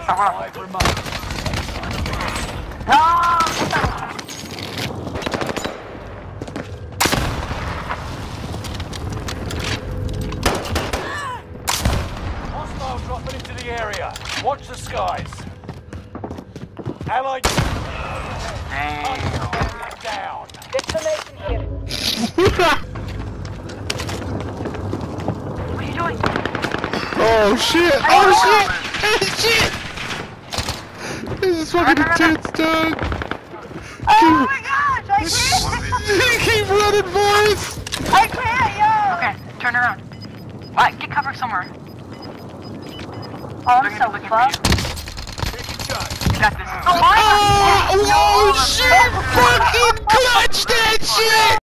5 remain. Hostile dropping into the area. Watch the skies. Allied. Down. Destination here. What are you doing? Oh shit! Oh shit! Oh shit! This is fucking intense, dog! Oh my gosh, I can't! Keep running, boys! I can't, yo! Okay, turn around. What? Get cover somewhere. Oh, I'm so fucked. You got this. Oh, Oh shit! Fucking clutch that shit!